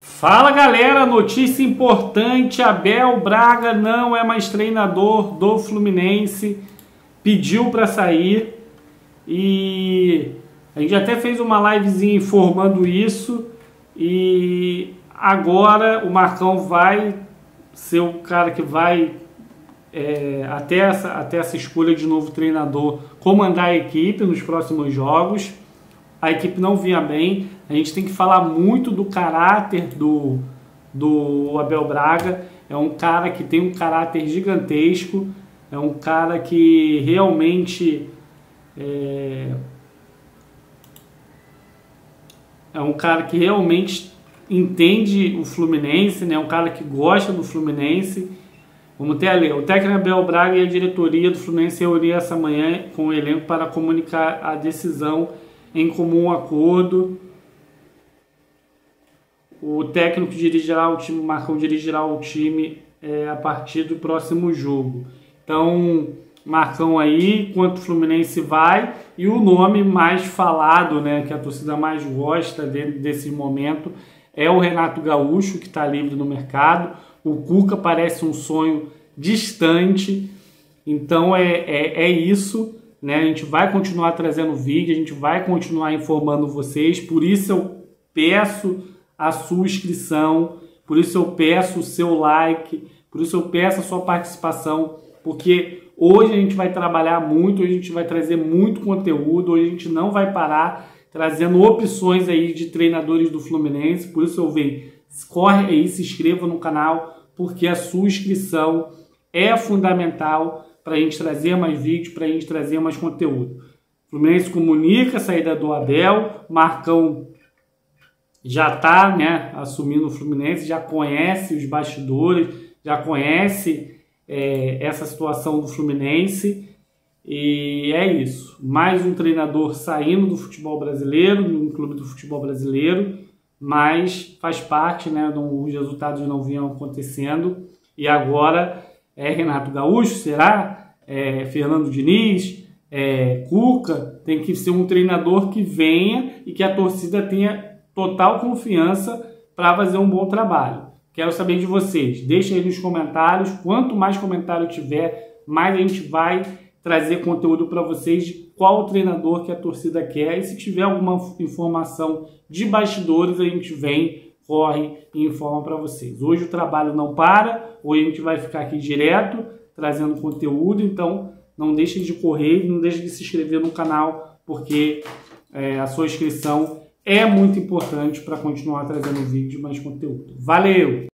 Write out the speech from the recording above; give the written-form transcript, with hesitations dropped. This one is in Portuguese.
Fala galera, notícia importante: Abel Braga não é mais treinador do Fluminense, pediu para sair e a gente até fez uma livezinha informando isso e agora o Marcão vai ser o cara que vai até essa escolha de novo treinador comandar a equipe nos próximos jogos. A equipe não vinha bem, a gente tem que falar muito do caráter do Abel Braga. É um cara que tem um caráter gigantesco, é um cara que realmente entende o Fluminense, né? É um cara que gosta do Fluminense. Vamos ter ali, o técnico Abel Braga e a diretoria do Fluminense se reuniram essa manhã com o elenco para comunicar a decisão em comum acordo. O técnico dirigirá o time, o Marcão dirigirá o time a partir do próximo jogo. Então, Marcão aí, quanto o Fluminense vai, e o nome mais falado, né, que a torcida mais gosta desse momento, é o Renato Gaúcho, que está livre no mercado. O Cuca parece um sonho distante. Então é isso, né? A gente vai continuar trazendo vídeo, a gente vai continuar informando vocês. Por isso eu peço a sua inscrição, por isso eu peço o seu like, por isso eu peço a sua participação, porque hoje a gente vai trabalhar muito, hoje a gente vai trazer muito conteúdo, hoje a gente não vai parar trazendo opções aí de treinadores do Fluminense. Por isso eu venho, corre aí, se inscreva no canal, porque a sua inscrição é fundamental para a gente trazer mais vídeos, para a gente trazer mais conteúdo. O Fluminense comunica a saída do Abel, Marcão já está, né, assumindo o Fluminense, já conhece os bastidores, já conhece essa situação do Fluminense. E é isso. Mais um treinador saindo do futebol brasileiro, no clube do futebol brasileiro, mas faz parte, né, os resultados não vinham acontecendo. E agora Renato Gaúcho, será? Fernando Diniz, Cuca. Tem que ser um treinador que venha e que a torcida tenha total confiança para fazer um bom trabalho. Quero saber de vocês. Deixa aí nos comentários. Quanto mais comentário tiver, mais a gente vai trazer conteúdo para vocês de qual treinador que a torcida quer. E se tiver alguma informação de bastidores, a gente vem, corre e informa para vocês. Hoje o trabalho não para, hoje a gente vai ficar aqui direto, trazendo conteúdo. Então não deixem de correr, não deixem de se inscrever no canal, porque a sua inscrição é muito importante para continuar trazendo vídeo e mais conteúdo. Valeu!